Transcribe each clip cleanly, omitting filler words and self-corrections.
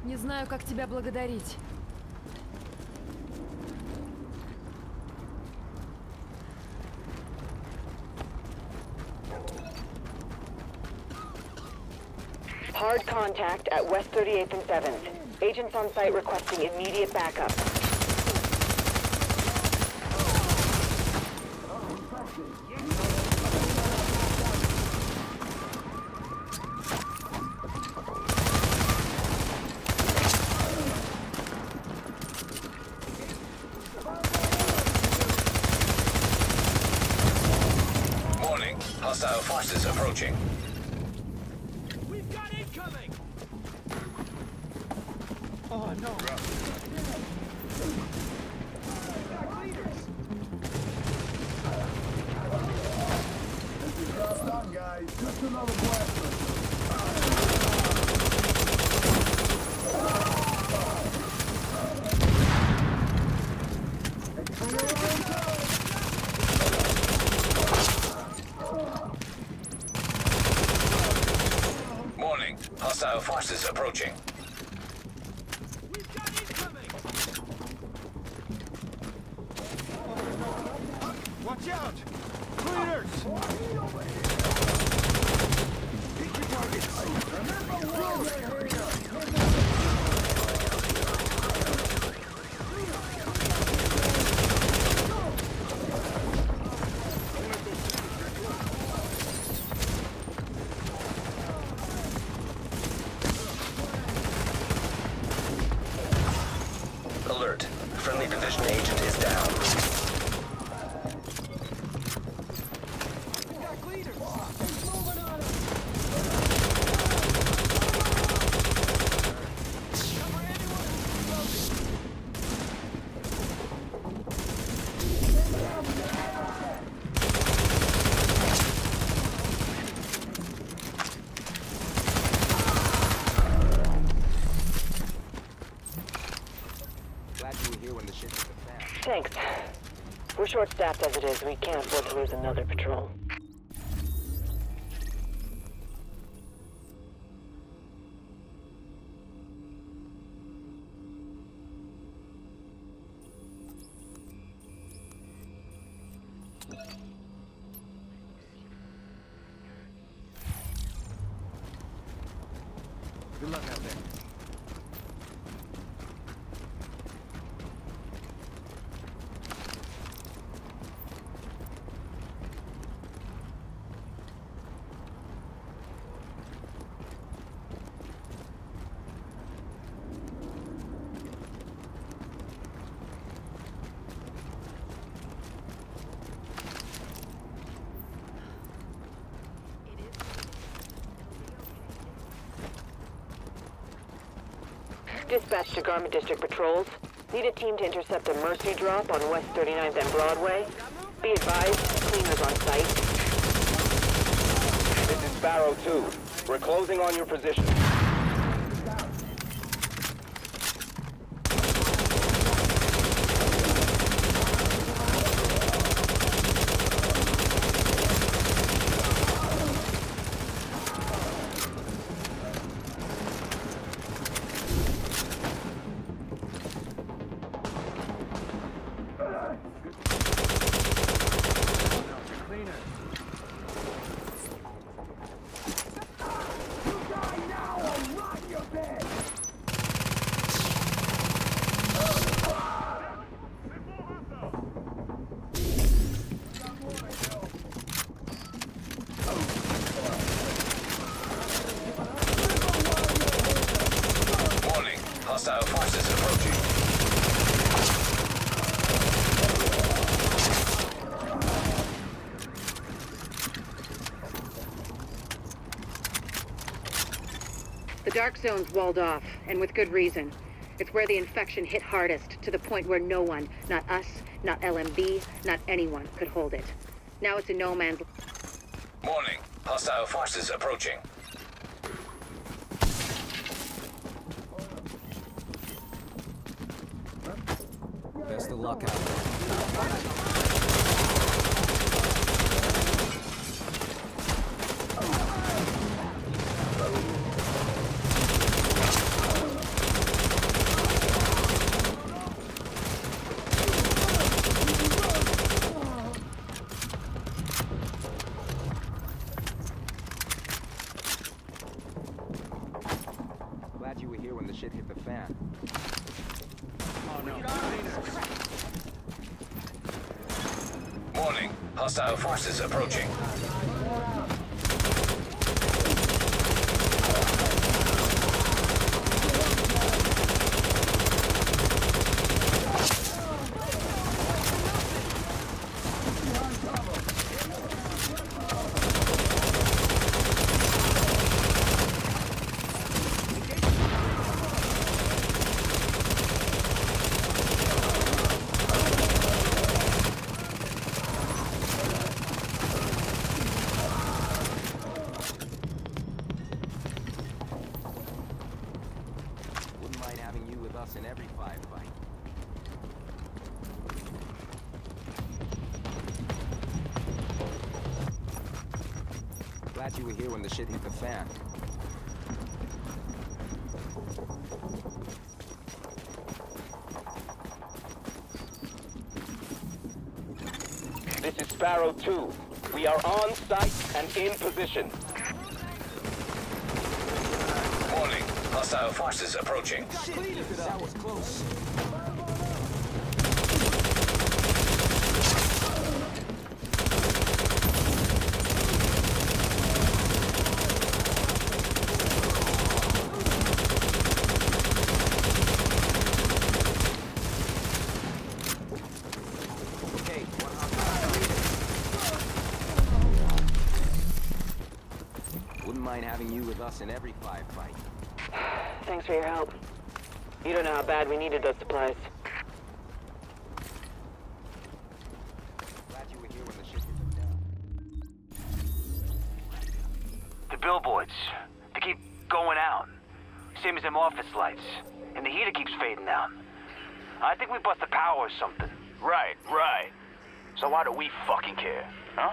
Не знаю, как тебя благодарить. Hard contact at West 38th and 7th. Agents on site requesting immediate backup. Warning, hostile forces approaching. We've got incoming! Oh no. Just done, guys. Just another blaster. Warning, hostile forces approaching. We've got incoming! Watch out! Cleaners! Pick your targets! Alert, friendly division agent is down. We've got cleaners! Cover anyone who's exploding! Glad you were here when the shit hit the fan. Thanks. We're short-staffed as it is. We can't afford to lose another patrol. Good luck out there. Dispatch to Garment District patrols. Need a team to intercept a Mercy drop on West 39th and Broadway. Be advised, cleaners on site. This is Sparrow 2. We're closing on your position. Warning, hostile forces approaching. The Dark Zone's walled off, and with good reason. It's where the infection hit hardest, to the point where no one, not us, not LMB, not anyone, could hold it. Now it's a no man's... Warning, hostile forces approaching. Best of luck out there. shit hit the fan. Warning. Hostile forces approaching. Wouldn't mind having you with us in every firefight. Glad you were here when the shit hit the fan. This is Sparrow 2. We are on site and in position. Warning. Hostile forces approaching. That was close. Okay, wouldn't mind having you with us in every firefight. Thanks for your help. You don't know how bad we needed those supplies. Glad you were here when the shit hit the fan. The billboards, they keep going out. Same as them office lights. And the heater keeps fading out. I think we bust the power or something. Right. So why do we fucking care, huh?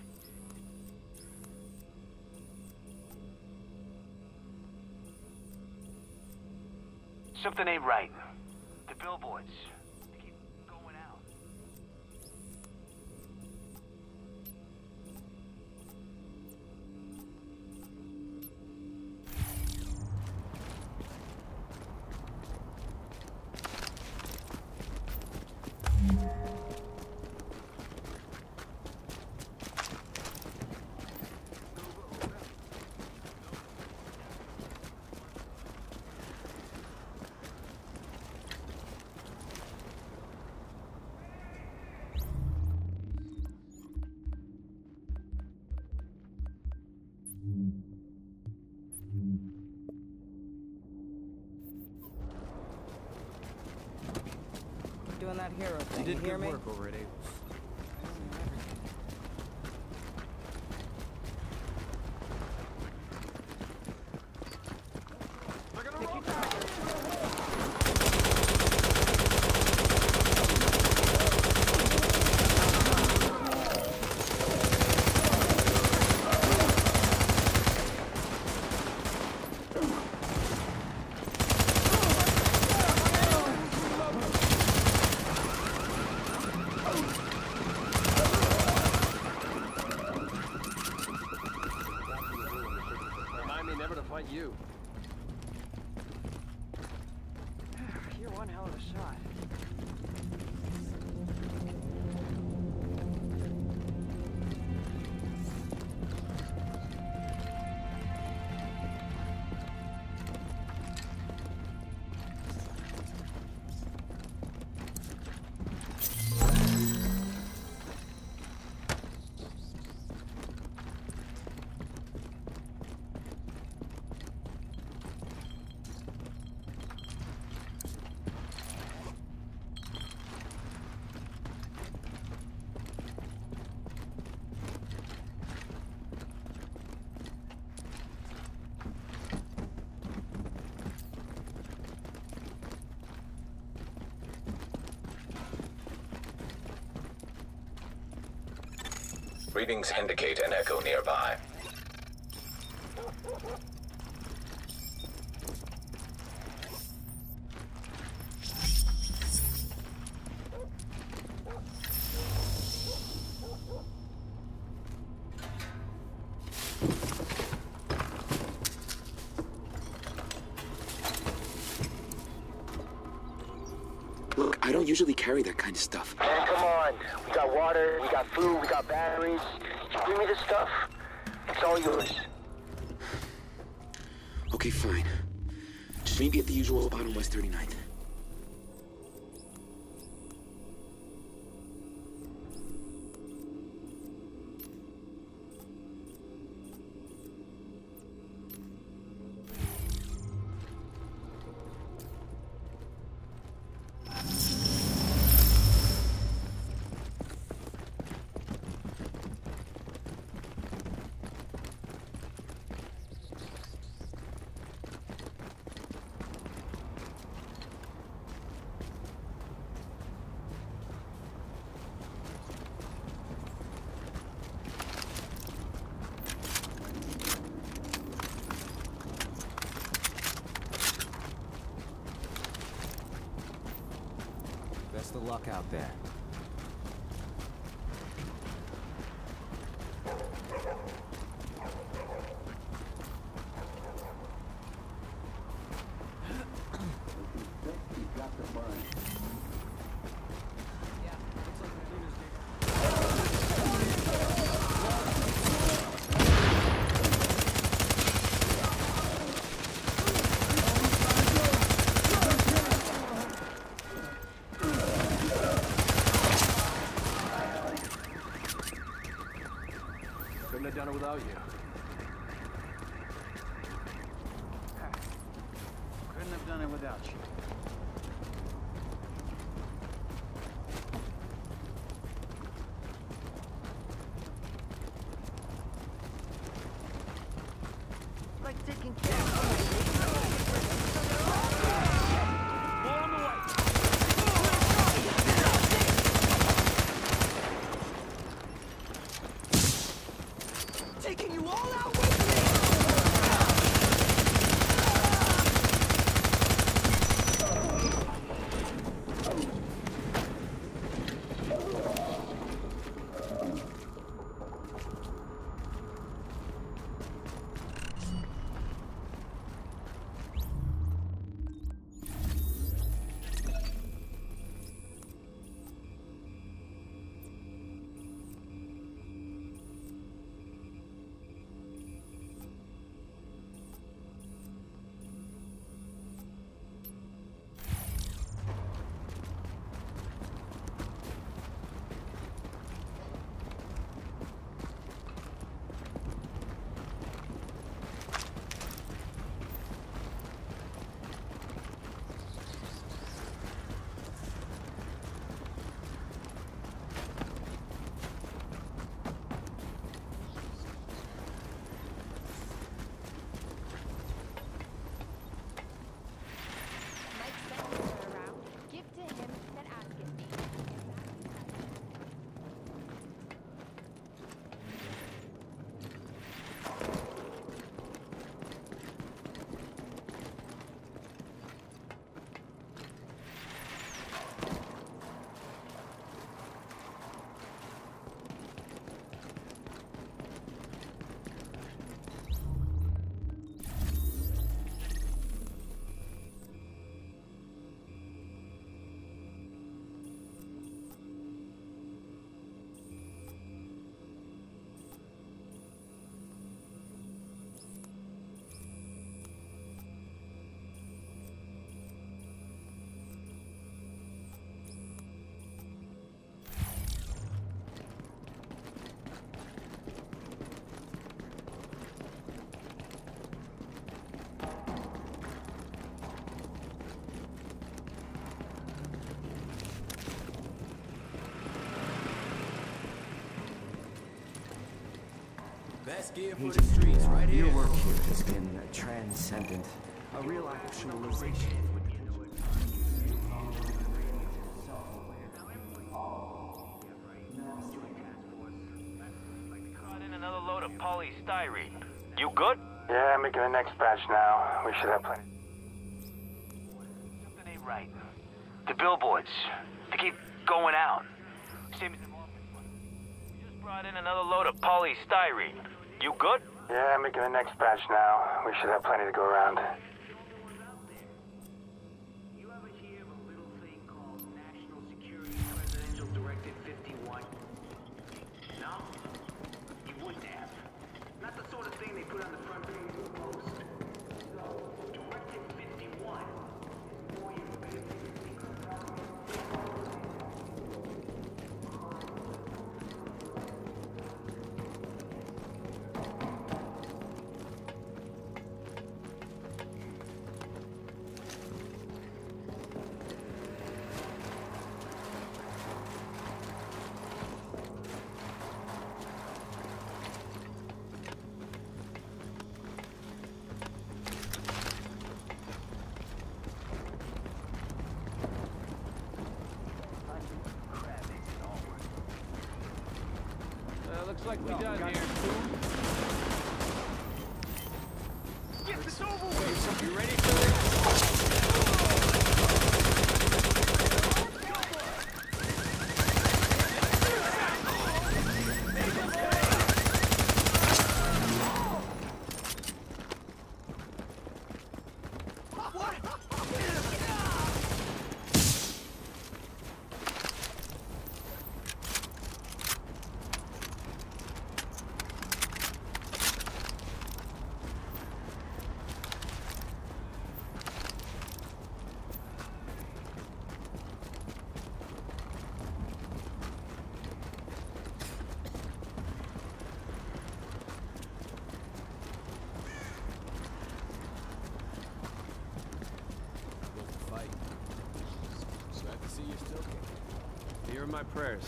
Something ain't right. The billboards, they keep going out. Doing that hero thing. You hear me? over at Abel's. Remind me never to fight you. You're one hell of a shot. Readings indicate an echo nearby. I don't usually carry that kind of stuff. Man, come on. We got water, we got food, we got batteries. You bring me this stuff, it's all yours. Okay, fine. Just meet me at the usual spot on West 39th. Best of luck out there. Couldn't have done it without you. Couldn't have done it without you. Like taking care taking you all out with me! Best gear for the streets, right here. Your work here has been transcendent. A real actualization. Got in another load of polystyrene. You good? Yeah, making the next batch now. We should have plenty. Something ain't right. The billboards, they keep going out. Same as the office. We just brought in another load of polystyrene. You good? Yeah, making the next batch now. We should have plenty to go around. You ever hear of a little thing called National Looks like we're done here. Get this over with! You ready for it? Here are my prayers.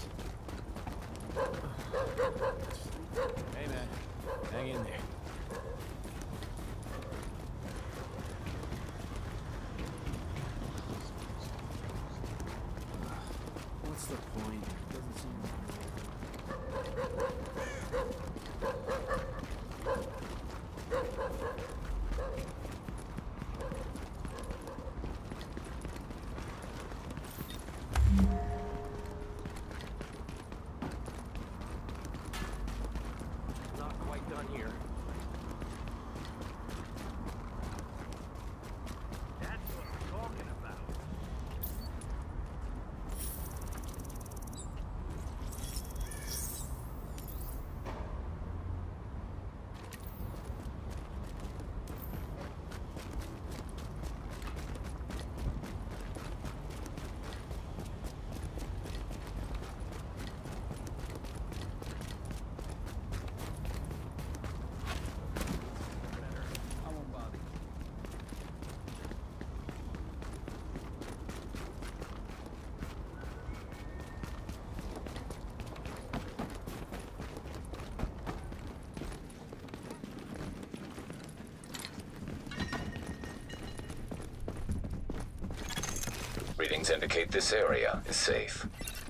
Hey, man. Hang in there. What's the point? Doesn't seem Readings indicate this area is safe.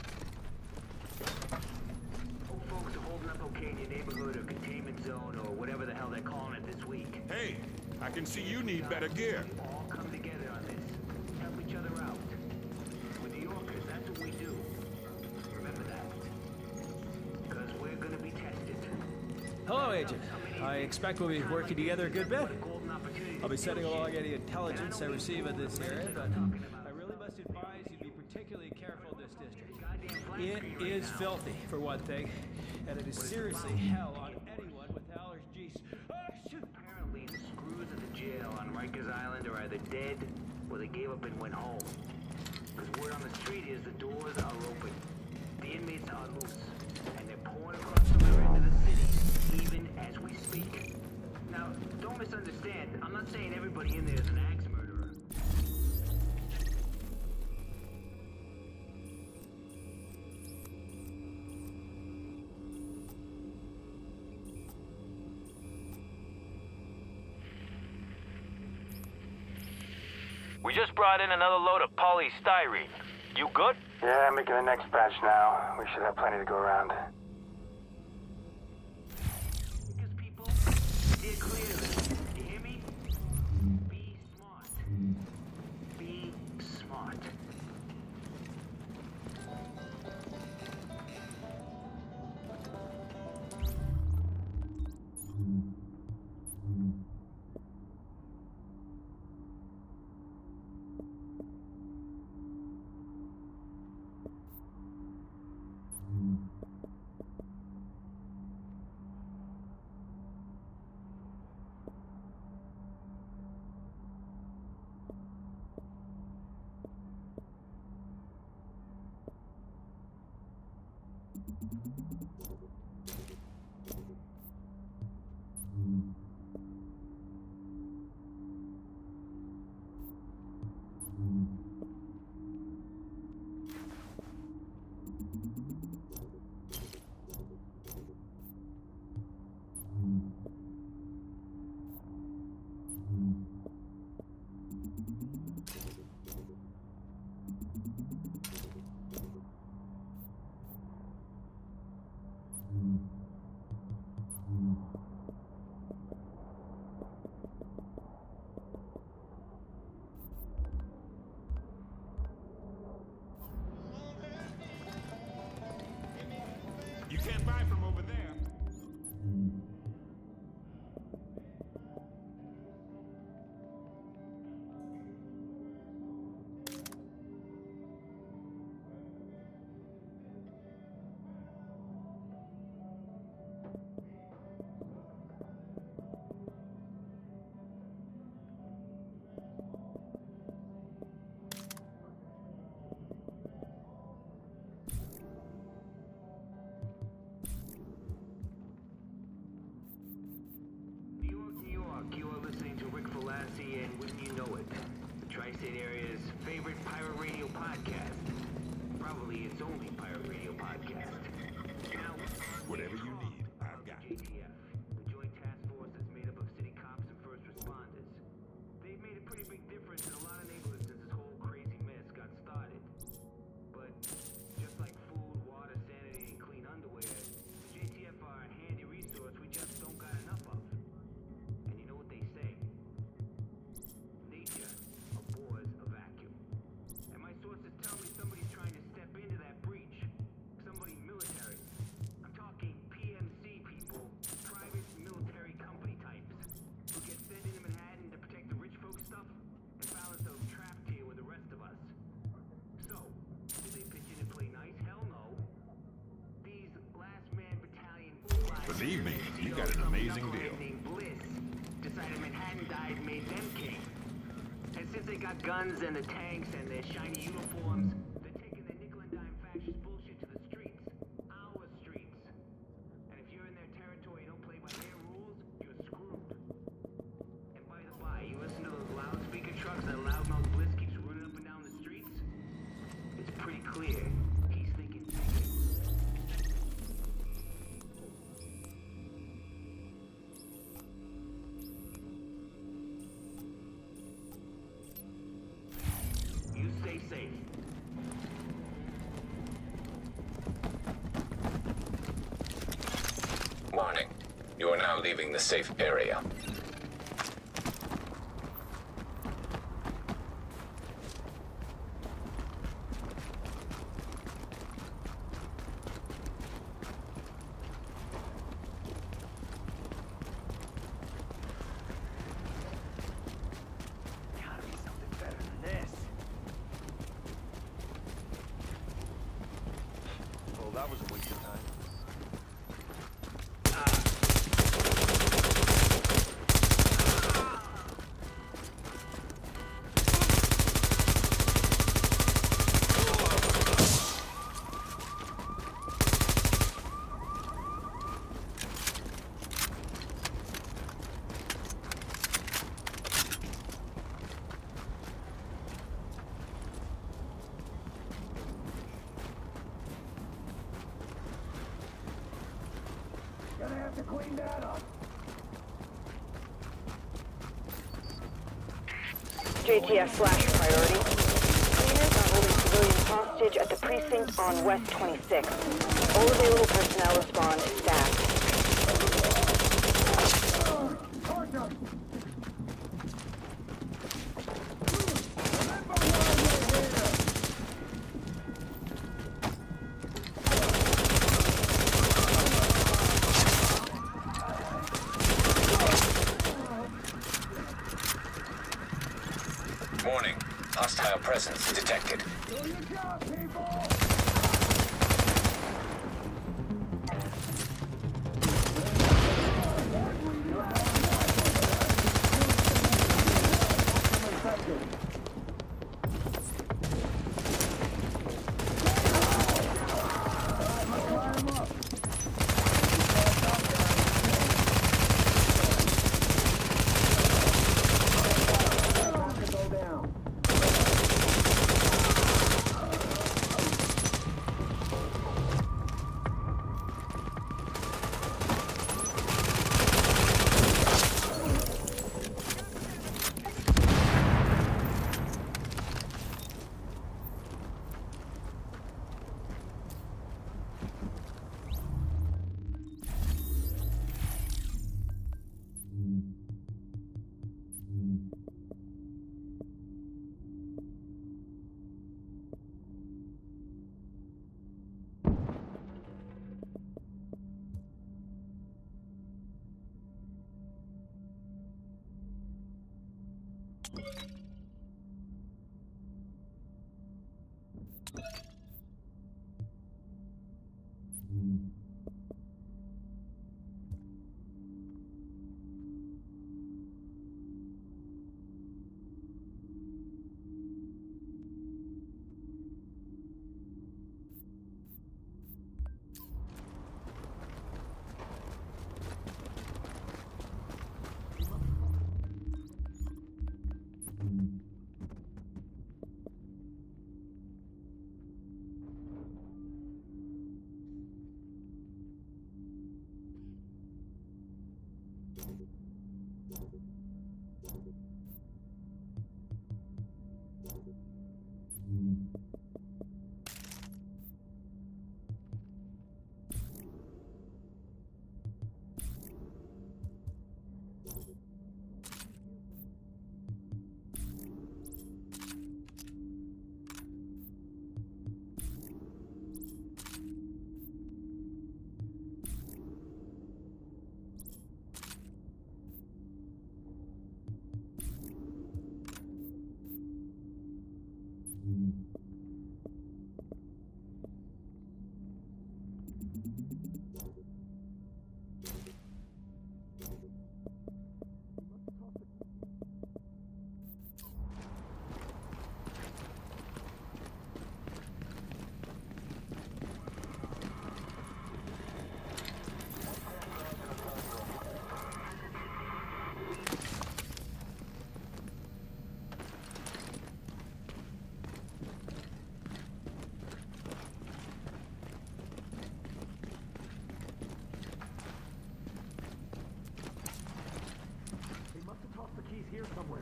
Hope folks are holding up okay in your neighborhood or containment zone or whatever the hell they're calling it this week. Hey, I can see you need better gear. All come together on this. Help each other out. We're New Yorkers, that's what we do. Remember that. Because we're gonna be tested. Hello, Agent. I expect we'll be working together a good bit. I'll be sending along any intelligence I receive in this area, but I really must advise you be particularly careful in this district. It is filthy, for one thing, and it is seriously hell on anyone with allergies. Apparently, the screws at the jail on Rikers Island are either dead or they gave up and went home. Because word on the street is the doors are open. The inmates are loose, and they're pouring across the river into the city, even as we speak. Now, don't misunderstand. I'm not saying everybody in there is an axe murderer. We just brought in another load of polystyrene. You good? Yeah, making the next batch now. We should have plenty to go around. Because people, steer clear of it. You hear me? Be smart. Be smart. tri-state area's favorite pirate radio podcast. Probably its only pirate radio podcast. Now, Whatever you need, I've got it. JTF, the Joint Task Force that's made up of city cops and first responders. They've made a pretty big difference in a lot of neighborhoods since this whole crazy mess got started. But just like food, water, sanity, and clean underwear, the JTF are a handy resource we just don't got enough of. And you know what they say? Nature abhors a vacuum. And my sources tell me somebody's trying to step into that breach. Somebody military. I'm talking PMC people, private military company types, who get sent into Manhattan to protect the rich folks' stuff and found themselves trapped here with the rest of us. So, did they pitch in and play nice? Hell no. These last man battalion flies, Believe me, you got an amazing deal. named Bliss decided Manhattan died made them king. And since they got guns and the tanks and their shiny uniforms, they're taking their nickel and dime fascist bullshit to the streets. Our streets. And if you're in their territory and don't play by their rules, you're screwed. And by the by, you listen to those loudspeaker trucks that loudmouth Bliss keeps running up and down the streets? It's pretty clear he's thinking big. You stay safe. Warning. You are now leaving the safe area. Gotta be something better than this. Well, that was a waste of time. Gonna have to clean that up. JTF flash priority. Cleaners are holding civilians hostage at the precinct on West 26. All available personnel respond to staff. Warning. Hostile presence detected. Do your job, people! Here somewhere.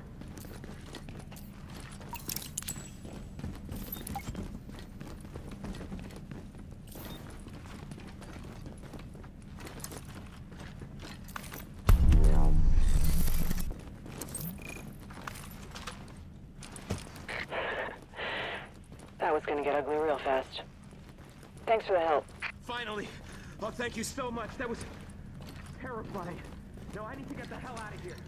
That was gonna get ugly real fast. Thanks for the help. Finally! Oh, thank you so much. That was terrifying. No, I need to get the hell out of here.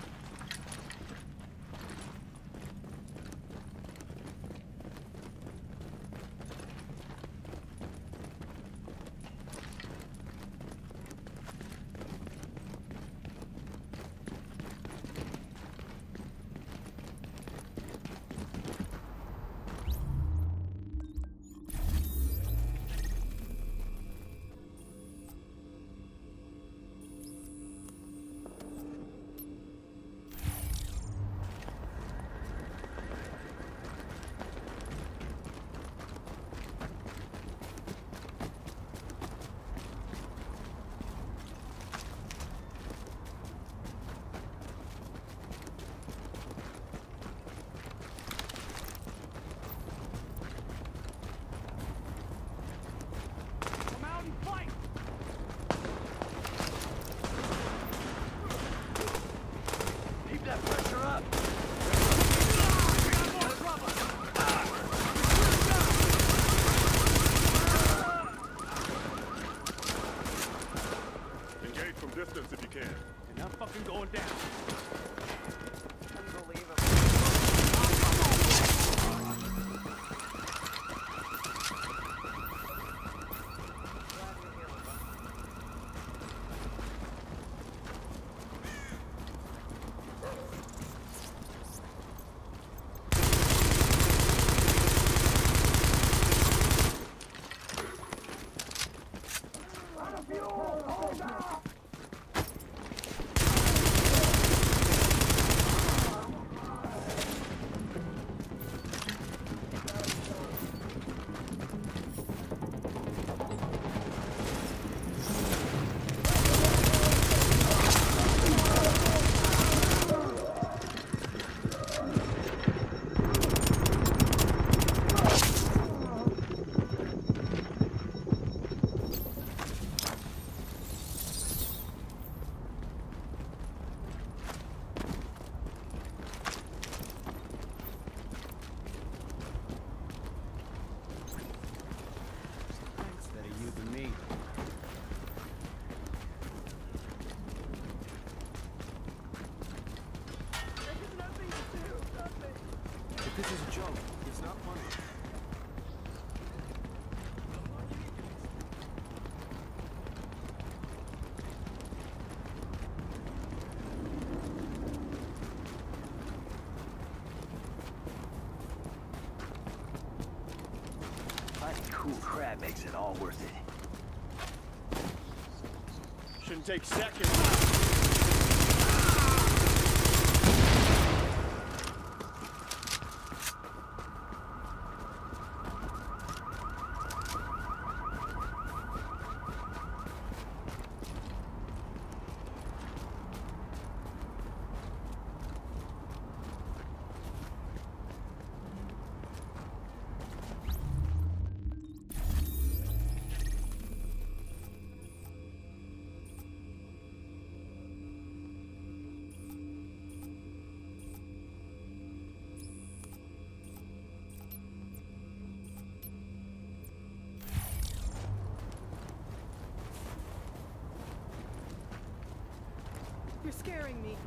Distance if you can. And I'm fucking going down. This is a joke. It's not funny. Finding cool crap makes it all worth it. Shouldn't take seconds. You're scaring me.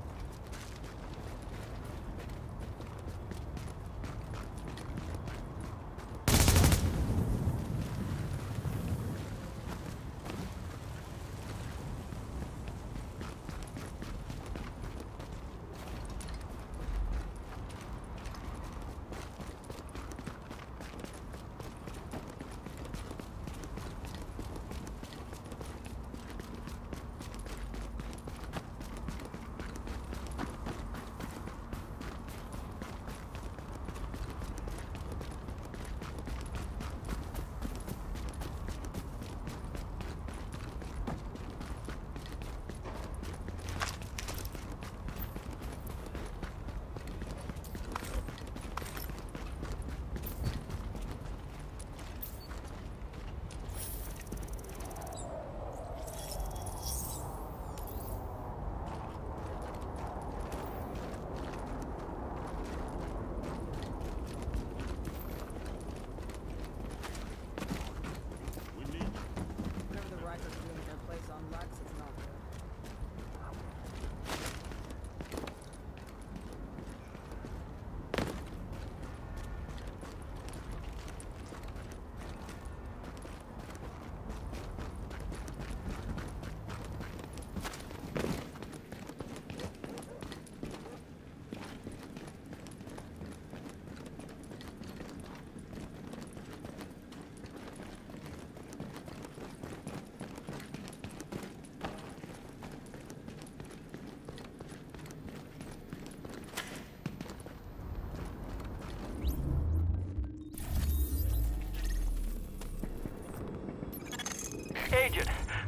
Agent!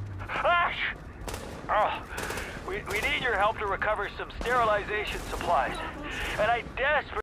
Ash! Oh, we need your help to recover some sterilization supplies. And I desperately